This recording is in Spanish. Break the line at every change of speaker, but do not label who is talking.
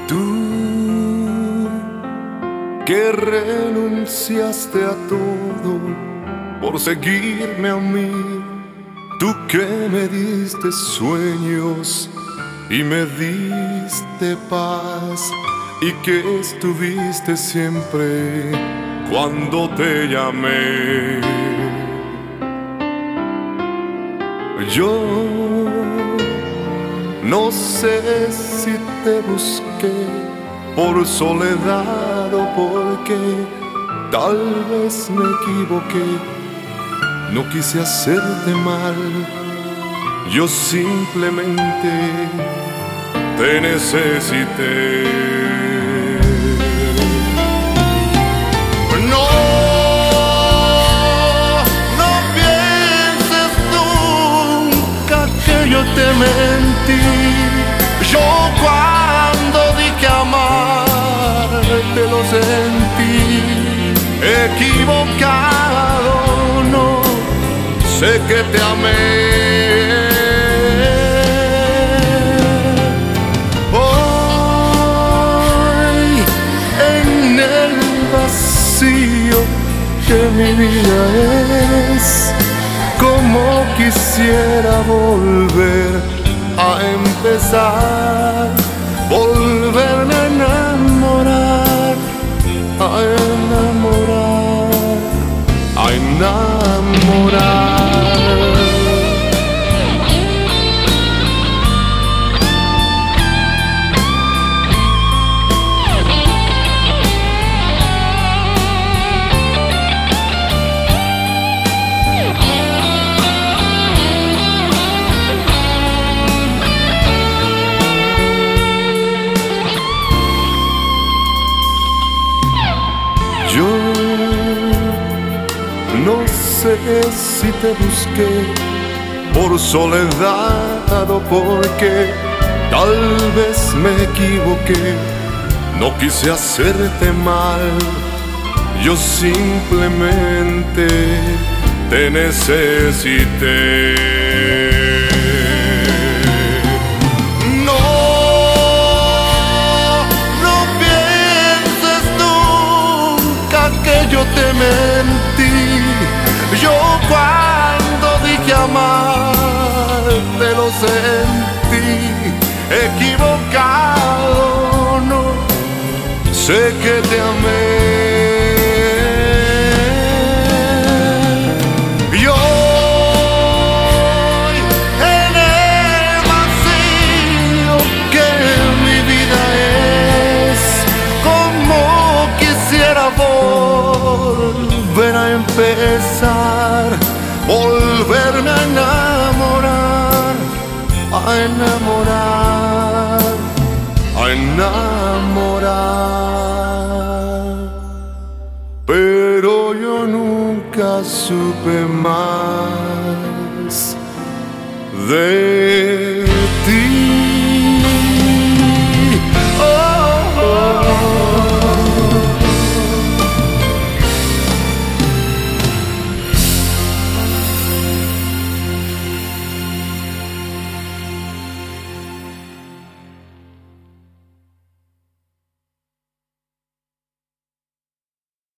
Tú que renunciaste a todo por seguirme a mí, tú que me diste sueños y me diste paz, y que estuviste siempre cuando te llamé. Yo no sé si te busqué por soledad o porque tal vez me equivoqué. No quise hacerte mal, yo simplemente te necesité. No, no pienses nunca que yo te mentí. Yo cuando dije amarte lo sentí. Equivocado, no, sé que te amé. Hoy en el vacío que mi vida es, como quisiera volver a empezar, volverme a enamorar, a enamorar, a enamorar. Yo no sé si te busqué por soledad o porque tal vez me equivoqué. No quise hacerte mal, yo simplemente te necesité. Yo te mentí, yo cuando dije amarte lo sentí. Equivocado, no, sé que te amé. Y hoy en el vacío que mi vida es, como quisiera volver a empezar, volverme a enamorar, a enamorar, a enamorar. Pero yo nunca supe más de